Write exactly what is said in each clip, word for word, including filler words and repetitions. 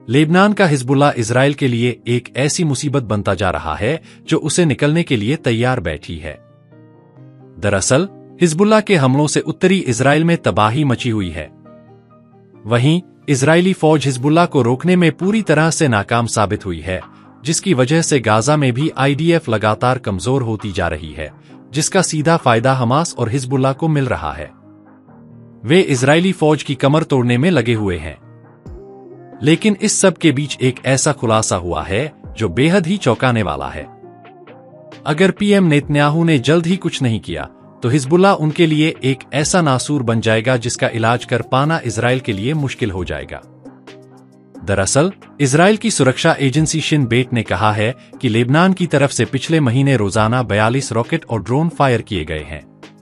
Lebanon का Hezbollah Israel के लिए एक ऐसी मुसीबत बनता जा रहा है जो उसे निकलने के लिए तैयार बैठी है। दरअसल हिजबुल्लाह के हमलों से उत्तरी इजराइल में तबाही मची हुई है। वहीं इजरायली फौज हिजबुल्लाह को रोकने में पूरी तरह से नाकाम साबित हुई है, जिसकी वजह से गाजा में भी आई डी एफ लगातार कमजोर होती जा रही है, जिसका सीधा फायदा हमास और हिजबुल्लाह को मिल रहा है। वे इजरायली फौज की कमर तोड़ने में लगे हुए हैं। लेकिन इस सब के बीच एक ऐसा खुलासा हुआ है जो बेहद ही चौंकाने वाला है। अगर पीएम नेतन्याहू ने जल्द ही कुछ नहीं किया तो हिजबुल्लाह उनके लिए एक ऐसा नासूर बन जाएगा जिसका इलाज कर पाना इजराइल के लिए मुश्किल हो जाएगा। दरअसल इजराइल की सुरक्षा एजेंसी शिन बेट ने कहा है कि लेबनान की तरफ से पिछले महीने रोजाना बयालीस रॉकेट और ड्रोन फायर किए गए हैं।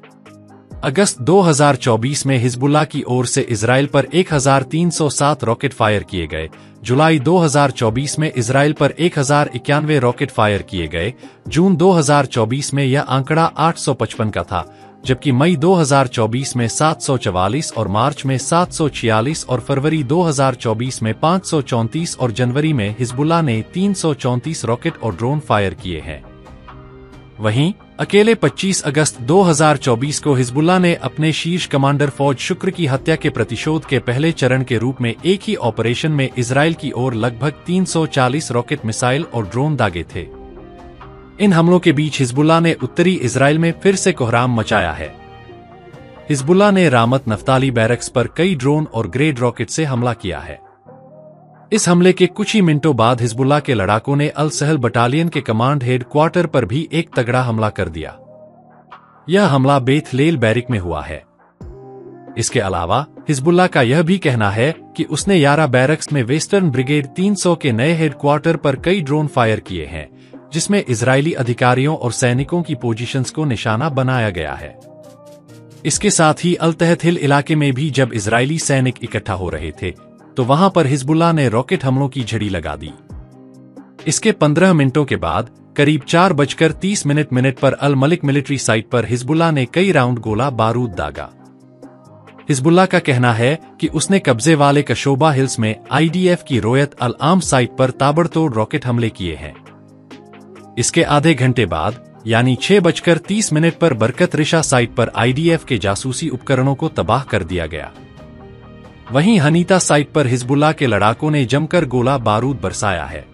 अगस्त दो हज़ार चौबीस में हिजबुल्लाह की ओर से इजराइल पर एक हज़ार तीन सौ सात रॉकेट फायर किए गए। जुलाई दो हज़ार चौबीस में इजराइल पर एक हज़ार इक्यानवे रॉकेट फायर किए गए। जून दो हज़ार चौबीस में यह आंकड़ा आठ सौ पचपन का था, जबकि मई दो हज़ार चौबीस में सात सौ चवालीस और मार्च में सात सौ छियालीस और फरवरी दो हज़ार चौबीस में पाँच सौ चौंतीस और जनवरी में हिजबुल्लाह ने तीन सौ चौंतीस रॉकेट और ड्रोन फायर किए हैं। वहीं अकेले पच्चीस अगस्त दो हज़ार चौबीस को हिजबुल्लाह ने अपने शीर्ष कमांडर फौज शुक्र की हत्या के प्रतिशोध के पहले चरण के रूप में एक ही ऑपरेशन में इजराइल की ओर लगभग तीन सौ चालीस रॉकेट, मिसाइल और ड्रोन दागे थे। इन हमलों के बीच हिजबुल्लाह ने उत्तरी इजराइल में फिर से कोहराम मचाया है। हिजबुल्लाह ने रामत नफ्ताली बैरक्स पर कई ड्रोन और ग्रेड रॉकेट से हमला किया है। इस हमले के कुछ ही मिनटों बाद हिजबुल्लाह के लड़ाकों ने अल सहल बटालियन के कमांड हेड क्वार्टर पर भी एक तगड़ा हमला कर दिया। यह हमला बेथ लेल बैरिक में हुआ है। इसके अलावा हिजबुल्लाह का यह भी कहना है कि उसने यारा बैरक्स में वेस्टर्न ब्रिगेड तीन सौ के नए हेडक्वार्टर पर कई ड्रोन फायर किए हैं, जिसमें इजरायली अधिकारियों और सैनिकों की पोजीशंस को निशाना बनाया गया है। इसके साथ ही अल तहथिल इलाके में भी जब इजरायली सैनिक इकट्ठा हो रहे थे तो वहां पर हिजबुल्लाह ने रॉकेट हमलों की झड़ी लगा दी। इसके पंद्रह मिनटों के बाद करीब चार बजकर तीस मिनट मिनट पर अल मलिक मिलिट्री साइट पर हिजबुल्लाह ने कई राउंड गोला बारूद दागा। हिजबुल्लाह का कहना है कि उसने कब्जे वाले कशोबा हिल्स में आई डी एफ की रोयत अल आम साइट पर ताबड़तोड़ रॉकेट हमले किए हैं। इसके आधे घंटे बाद यानी छह बजकर तीस मिनट पर बरकत रिशा साइट पर आई डी एफ के जासूसी उपकरणों को तबाह कर दिया गया। वहीं हनीता साइट पर हिजबुल्लाह के लड़ाकों ने जमकर गोला बारूद बरसाया है।